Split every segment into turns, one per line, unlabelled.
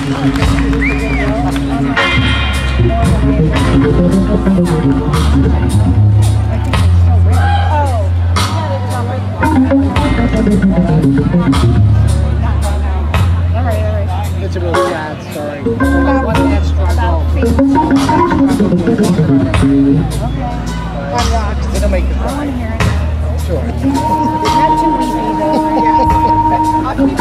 It's a real sad story. One that struggle.
On rocks.
It'll make it right. Sure.
Not too easy though. I'll keep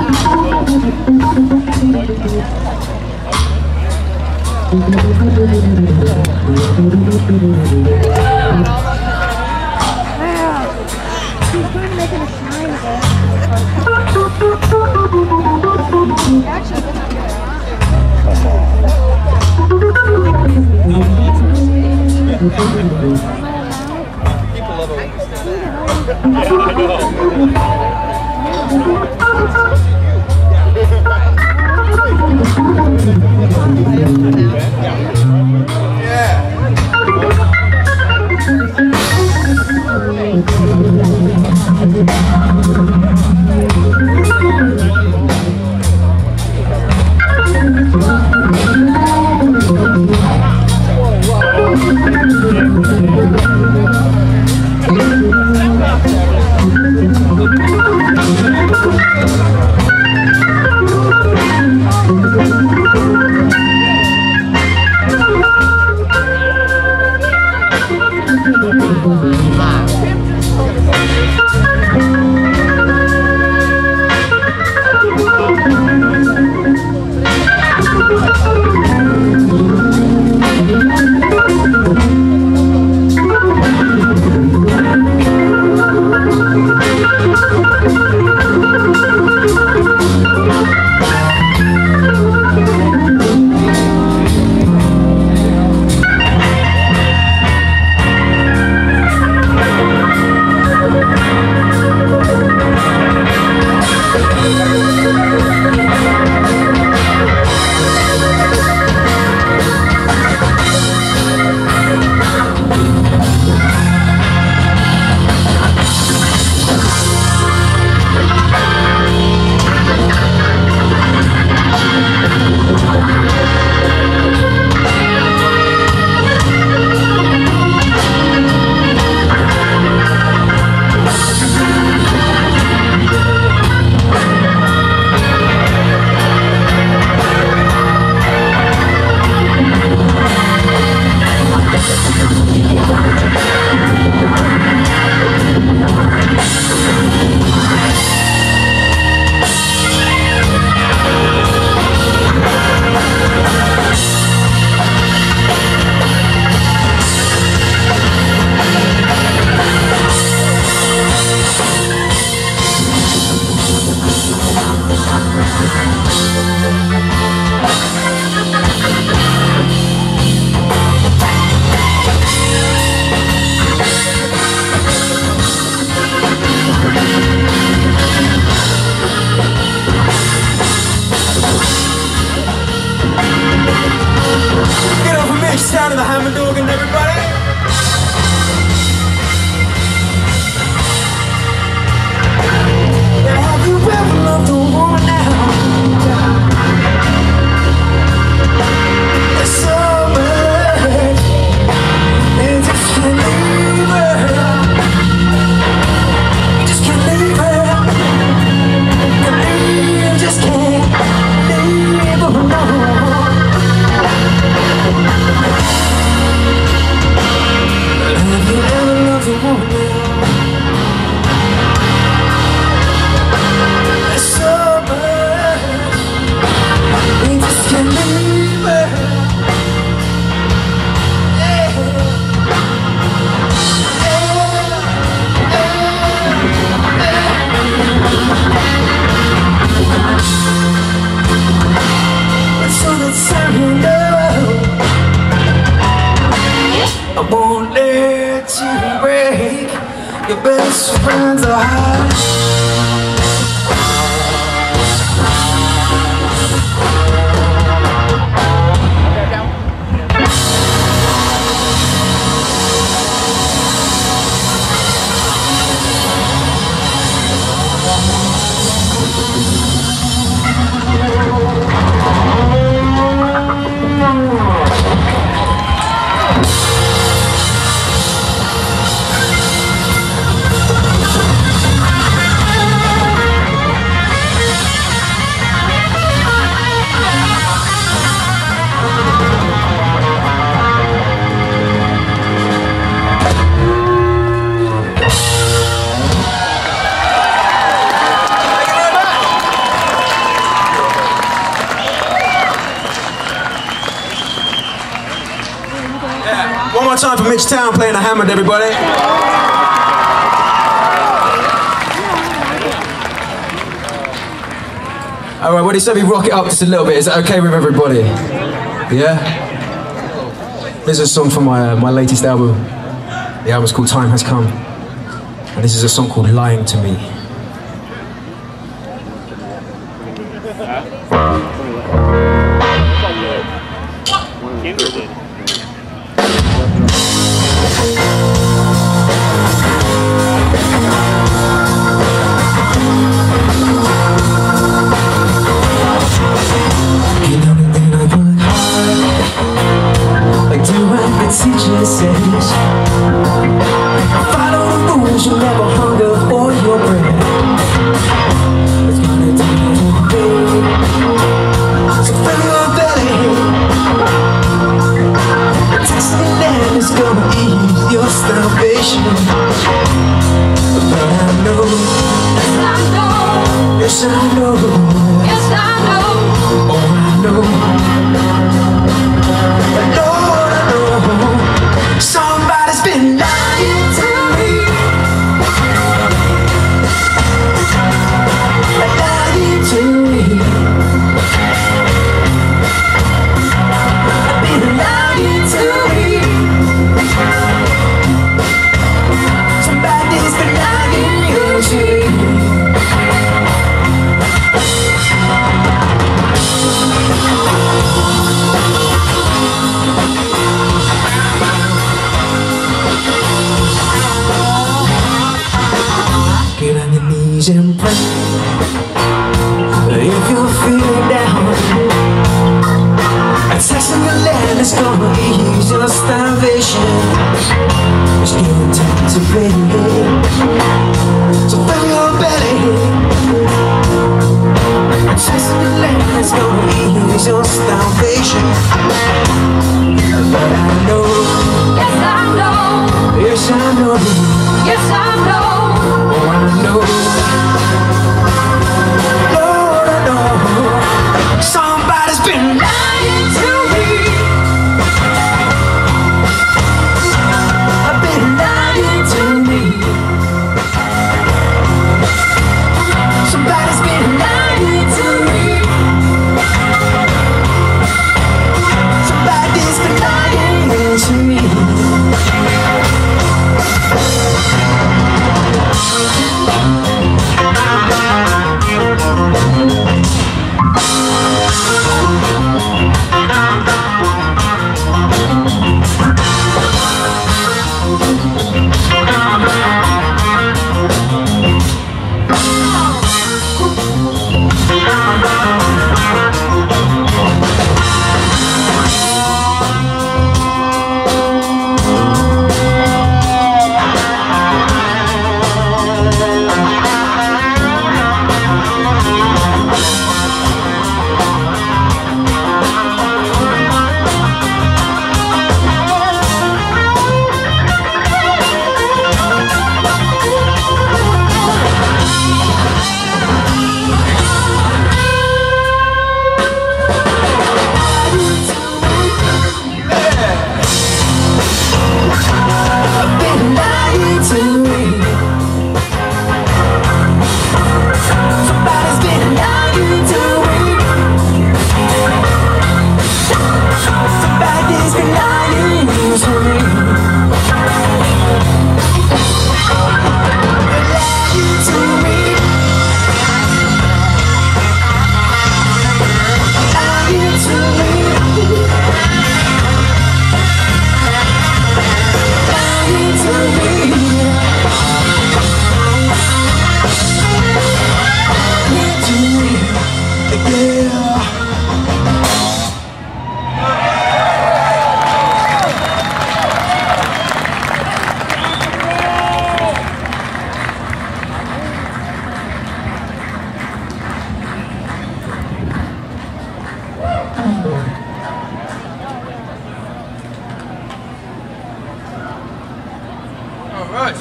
Wow. She's going to make it a shine again. Actually, this is
People love it when you say that. Yeah, I know.
Mitch Towne and the Hammer Organ, everybody. Have you ever loved a woman now? There's so much, and just can't leave her. You just can't leave her. You just can't leave her alone. Have you ever loved a woman? There's so much, we just can't leave her. Yeah. So that's I won't let you break your best friend's heart.
more time for Mitch Towne playing the Hammond, everybody. All right, what do you say we rock it up just a little bit? Is that okay with everybody? Yeah? This is a song from my latest album. The album's called Time Has Come. And this is a song called Lying to Me.
Teacher says, follow the rules, you never hunger for your bread. It's gonna do you good, so fill your belly. The test of the land is gonna ease your starvation. But I know, yes I know, yes I know, oh I know, somebody's been lying to me. Lying to me. Been lying to me. Somebody's been lying to me. Get on your knees and pray. If you're feeling down, a tax on your land is gonna ease your starvation. Just give it time to pay. So fill your belly. A tax on your land is gonna ease your starvation. But I know, yes I know, yes I know, yes I know. Oh, I know, Lord, I know, somebody's been lying to me. I've been lying to me. Somebody's been lying to me. Somebody's been lying to me.
Right.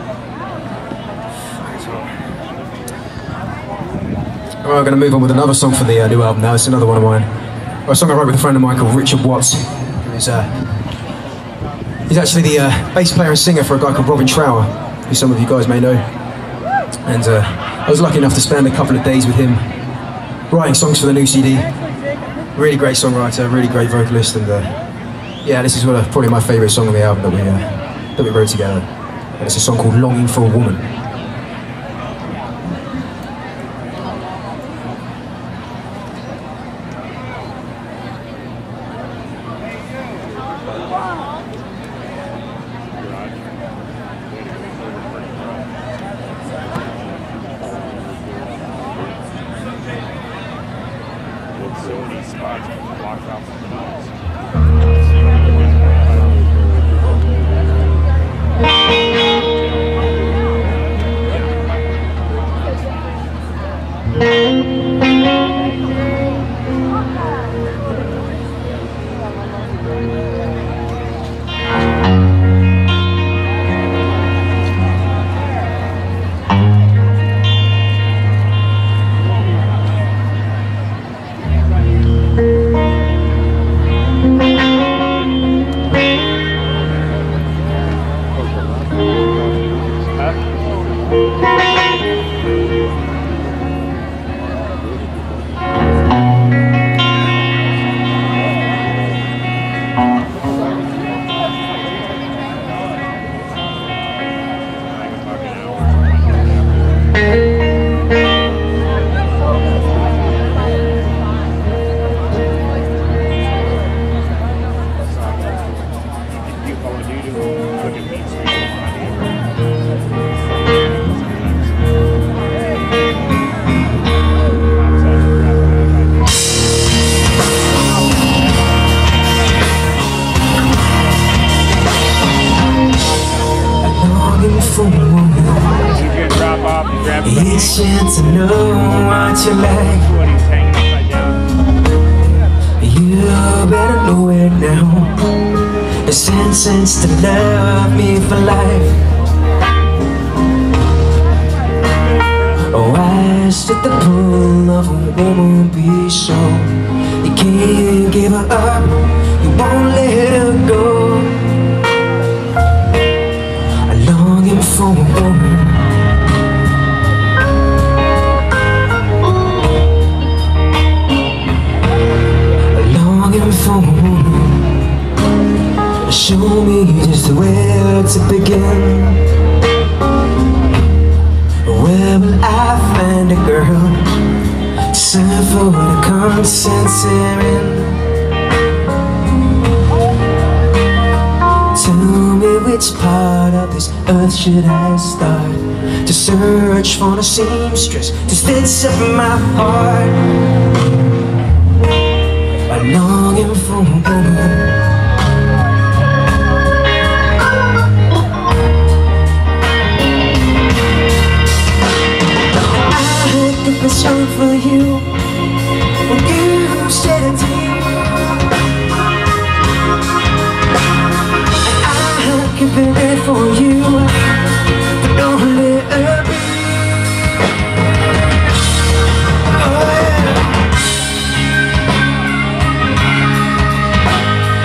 Alright, we're going to move on with another song for the new album now. It's another one of mine. A song I wrote with a friend of mine called Richard Watts, who's He's actually the bass player and singer for a guy called Robin Trower, who some of you guys may know. And I was lucky enough to spend a couple of days with him writing songs for the new CD. Really great songwriter, really great vocalist, and yeah, this is probably my favourite song on the album that we wrote together. And it's a song called Longing for a Woman.
To know what you like, you better know it now. It's sense to love me for life. Why should the pull of a woman be so? You can't give her up, you won't let her go. I'm longing for a woman. For a woman, show me just where to begin. Where will I find a girl to serve for the conscience herein? Tell me which part of this earth should I start to search for the seamstress to stitch up my heart. I'm longing for a woman. I could be strong for you when you shed a tear. I could be there for you, but don't let her be. Oh yeah.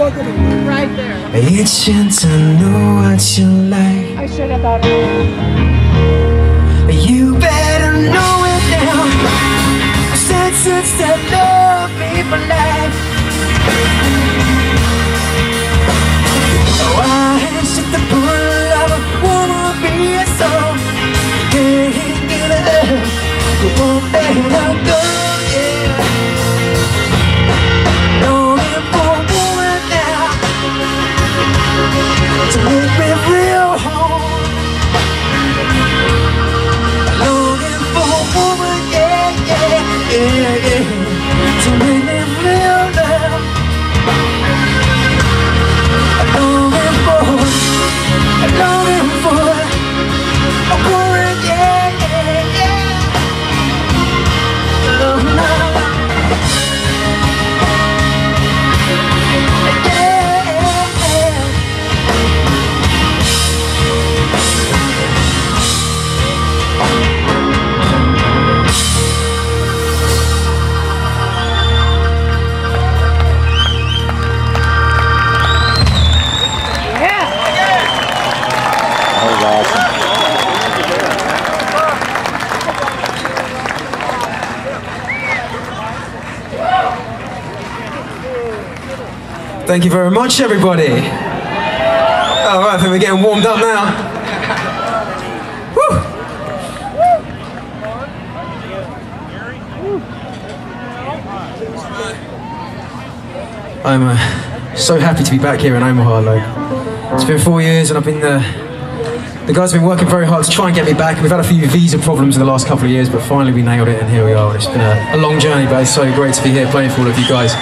Right there.
itching to know what you like.
I should have thought of
You better know it now. Since that love me for life. Oh, I had shit the pull of a woman be a soul. Can't get up, you won't let her go, yeah. Longing for a woman now to make me real home. Longing for a woman, yeah, yeah, yeah, yeah, to make me real love. Longing for a woman, yeah, yeah, yeah. Oh, no.
Thank you very much, everybody. All right, I think we're getting warmed up now. Woo. I'm so happy to be back here in Omaha. Like, it's been 4 years, and I've been the guys have been working very hard to try and get me back. We've had a few visa problems in the last couple of years, but finally we nailed it, and here we are. It's been a long journey, but it's so great to be here playing for all of you guys.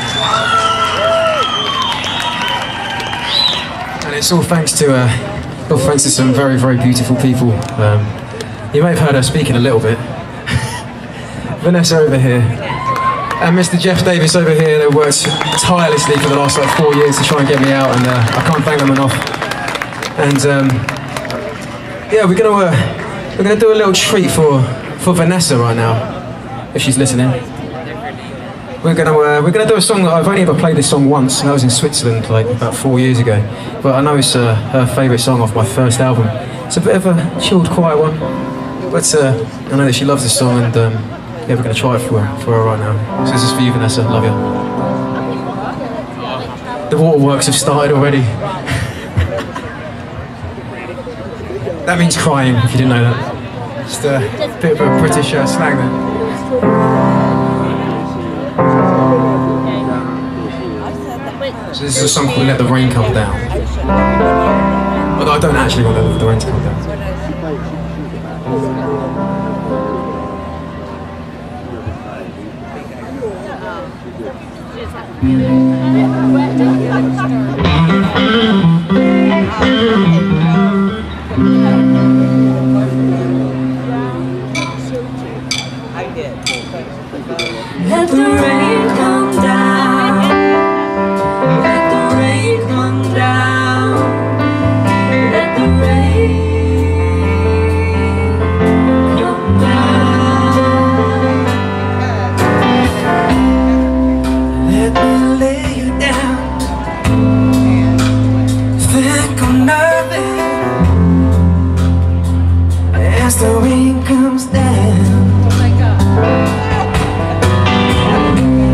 It's all thanks to some very, very beautiful people. You may have heard her speaking a little bit. Vanessa over here, and Mr. Jeff Davis over here. They worked tirelessly for the last 4 years to try and get me out, and I can't thank them enough. And yeah, we're gonna do a little treat for Vanessa right now, if she's listening. We're gonna do a song that I've only ever played this song once, and that was in Switzerland like about 4 years ago. But I know it's her favourite song off my first album. It's a bit of a chilled, quiet one, but I know that she loves this song, and yeah, we're gonna try it for her right now. So this is for you, Vanessa. Love you. The waterworks have started already. That means crying, if you didn't know that. Just a bit of a British slang there. So this is a song called Let the Rain Come Down. Although I don't actually want the rain to come down.
Let the rain come down. Let the rain come down. Let the rain come down. Let me lay you down. Think of nothing as the rain comes down.
Oh my God.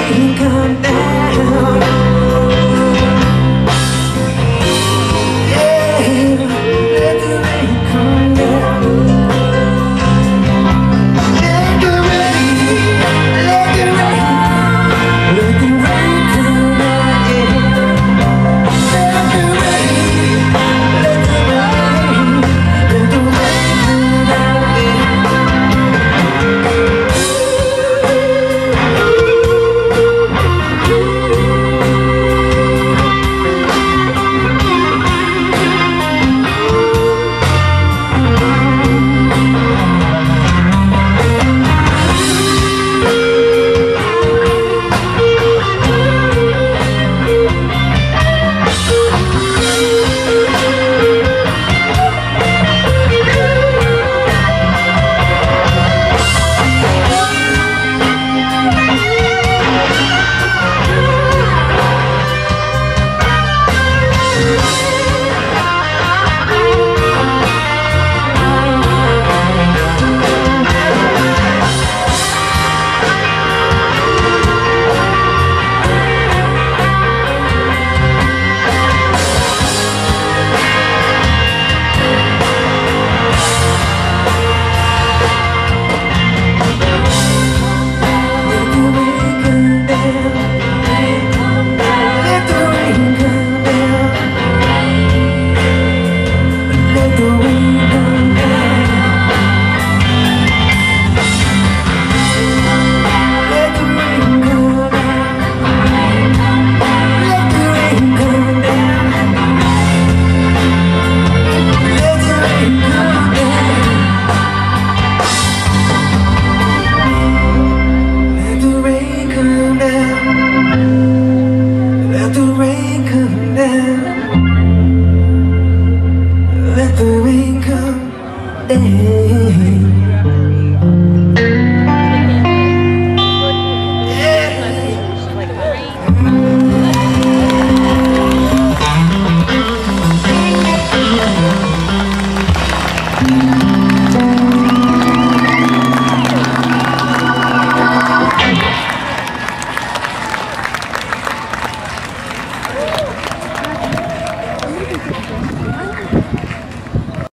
ain't come back.